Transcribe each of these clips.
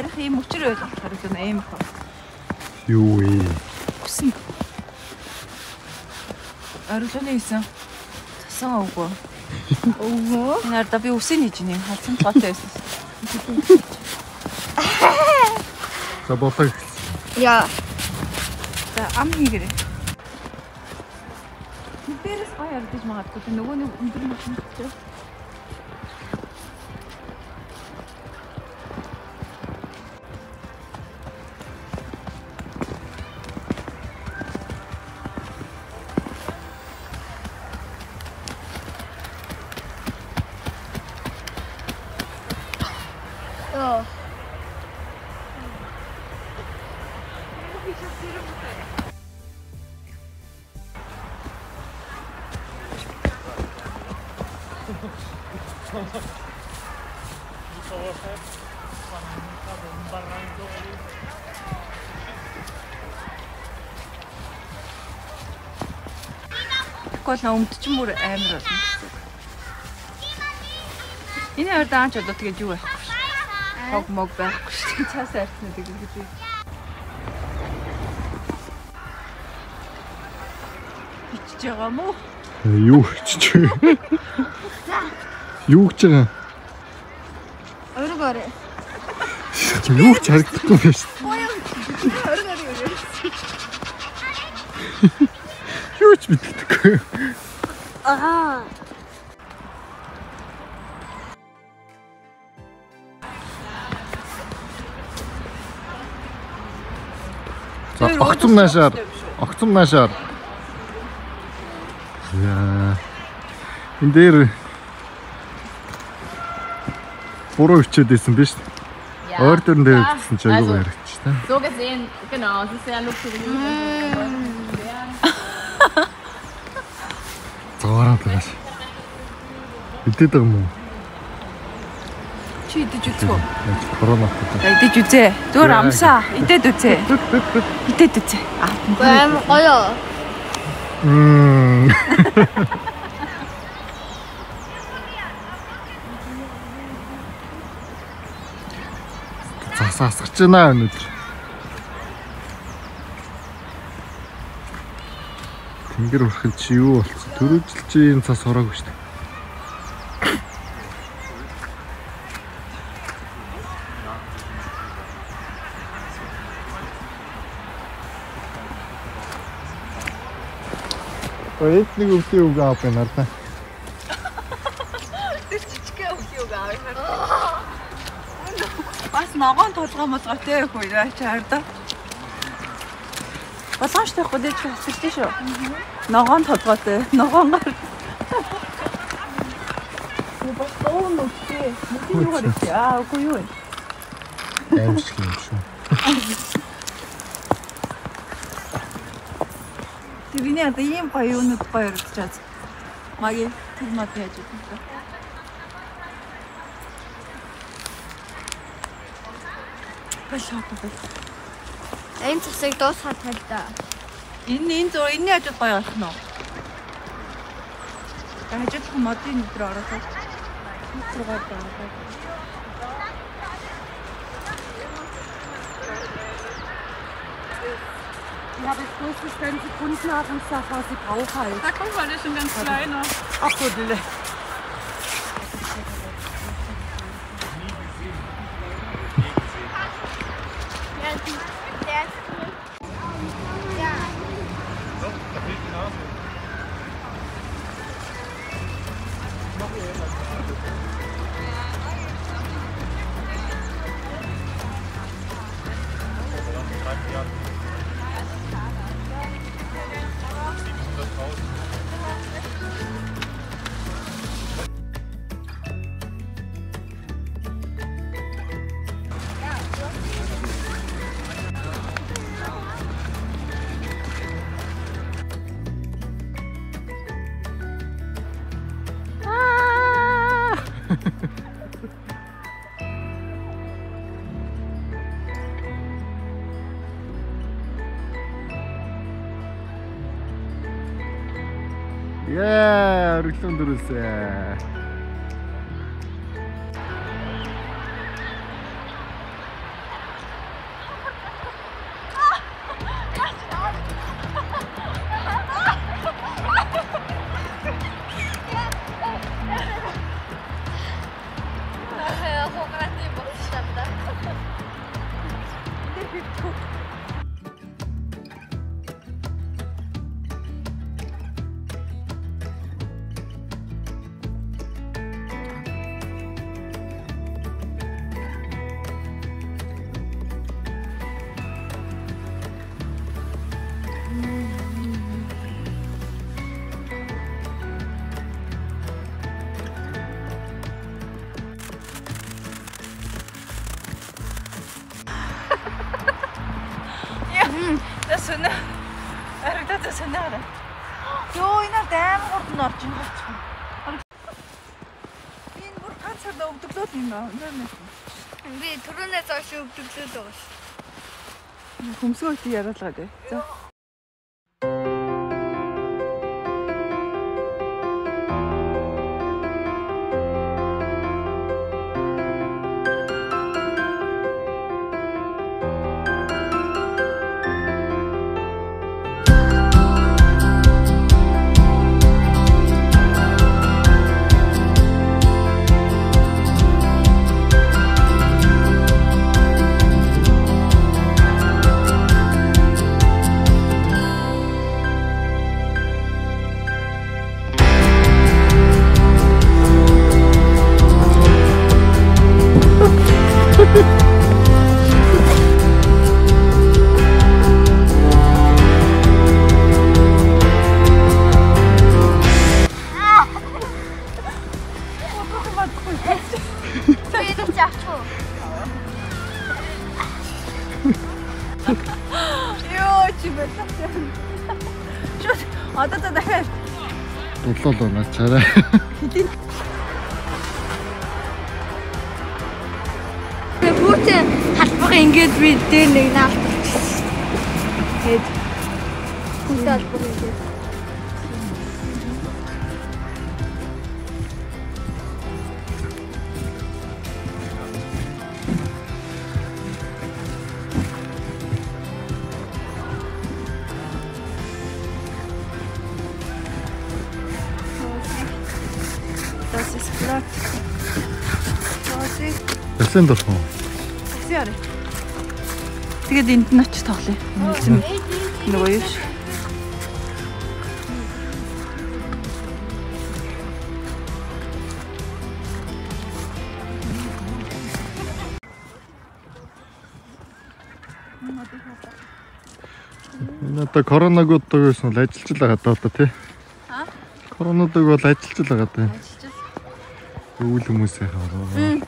ийм өчр байх харагдана аим хаа. Юу вэ? Үсэн. Арилганы хийсэн. Тасан өвгөө. Өвгөө. Энээр да би үсэн хийж ийм хацсан цоотой байсан. За болоо. Яа. За ам хийгэрээ. Тэрээс гаяар дэж магадгүй нөгөө нэг өндөр машин чинь. Тэгвэл өмдчин бүр амар болно. Энэ хоёр даанч одоо тэгээд юу байхгүй шүү. Хог мог байхгүй шүү. Цаас арцна гэдэг юм гэж. Хичж байгаа мó? Юу хичж вэ? Юу гэж байгаа? Өргөөрэ. Юу ч харагдахгүй байна шүү. Өргөөрэ. Юу ч мэддэггүй. Аа. За огцом наашаар. Огцом наашаар. Яа. Энд дээр буруу ичээд байсан биз дээ. Өөр төрн дээр гэсэн чи аягүй яригч та. So gesehen, genau, es ist sehr luxuriös. Зоороо tagaш. Идэт байгаа юм уу? Чи идэж үзэх үү? Корона. Идэж үзээ. Зүгээр амсаа. Идээд үзээ. Идээд үзээ. Бэм гоё. Цаас асгаж байна өнөөдөр. Тэнгэр урахын чи юу болцсон? Төрөвжил чи энэ цаас ураагүй шүү дээ. Ой, нэг өвдөө үг аав байна л да. Чичгээ өвдөө гав. Бас ногоон толгоомолгоо тэ хөө яа чаардаа. Басааш тахгүй дэж хасчихсан шүү. Ногоон толгоотой. Ногоонгаар. Бас тоон үстэй. Мөчийн юугаар ихтэй. Аа, үгүй юу. Аимшиг юм шүү. Тэрний одоо ийм гоё юунууд гоё яригдчихаз. Магийн тэр мод яаж идэх вэ? Башаатаа. Энэ цэцэг дуусгаад талдаа. Энэ зур энэний ажил гоё болсон уу? Ажил модын өдөр ороод. Өдрөөр ороод. Ich habe jetzt Großbestand gefunden, aber ich sage, was ich brauche halt. Da kommt man schon ganz kleiner. Ach so, Dille. Яа, өглөө дөрөөсөө. Сонь. Харагдаад сонь. Йоо энэ даам хурдан орж ийн гарчих. Энэ бүр ганцаар өвдөглөөд юм аа. Би түрүүнээс хойш өвдөглөөд байгаа ш. Хөмсгөө их яриалгаа дээ. За. Одоо дахиад Бодлоо начаарай. Бүтэн халбага ингээд би дээр нэг наалтчихсан. Тэгээд бүтэн халбага ингээд. Das ist glatt. Ясан дурсан. Яарэ. Тэгээд энд нь очиж тоглоё. Нийлсэн нөгөө юу ш. Одоо коронавиг удаагүйс нь ажиллаж л байгаа даа тий. Коронавиг бол ажиллаж л байгаа даа. Өвөл хүмүүсээ хараа.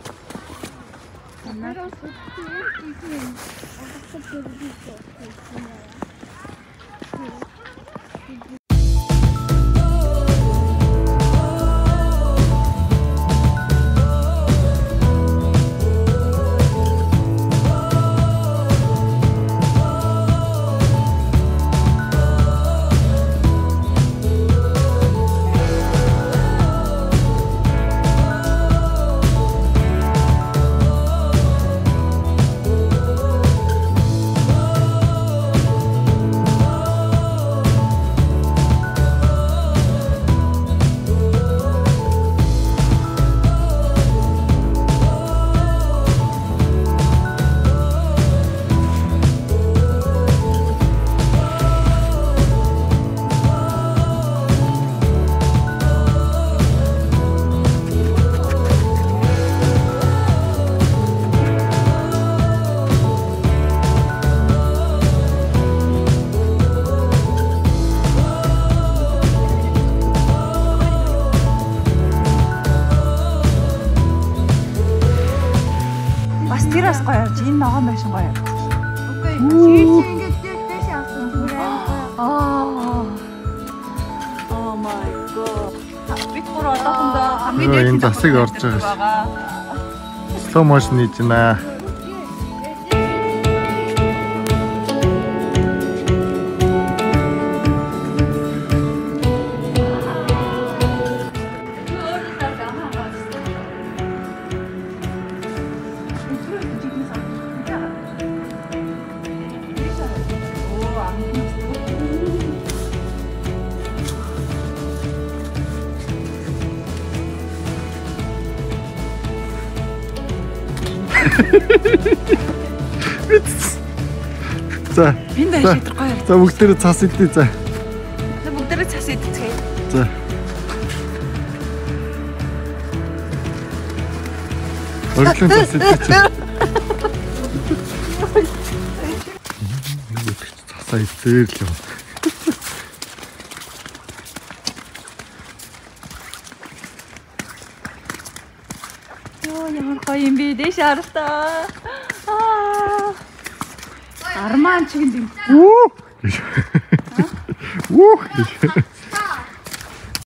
Тэрас гоё явж энэ ногоон байшин гоё явж. Үгүй шийш ингээд дэвтэйш авсан зүгээр Oh my god. Бид бүр одоохондоо хамгийн Энэ дээд засыг орж байгаа. Slow motion хийж байна. За. Би энэ шийдэх гоё. За бүгдээрээ цас идээ за. Бүгдээрээ цас идчихье. За. Орчлон цас идчихье. Цасаа идсээр л юм. Ямар гоё юм бэ? Дэш харалтаа. Арман чигэнд юм. Уу. Уу.